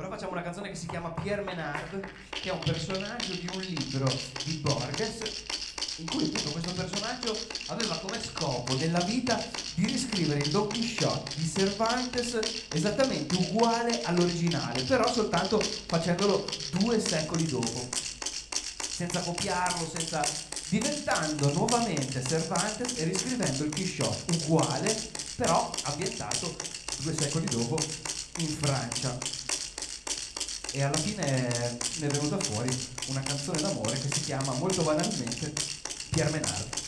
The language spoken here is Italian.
Ora facciamo una canzone che si chiama Pierre Menard, che è un personaggio di un libro di Borges, in cui appunto questo personaggio aveva come scopo nella vita di riscrivere il Don Quixote di Cervantes esattamente uguale all'originale, però soltanto facendolo 2 secoli dopo, senza copiarlo, diventando nuovamente Cervantes e riscrivendo il Quixote uguale, però ambientato 2 secoli dopo in Francia. E alla fine ne è venuta fuori una canzone d'amore che si chiama molto banalmente Pierre Menard.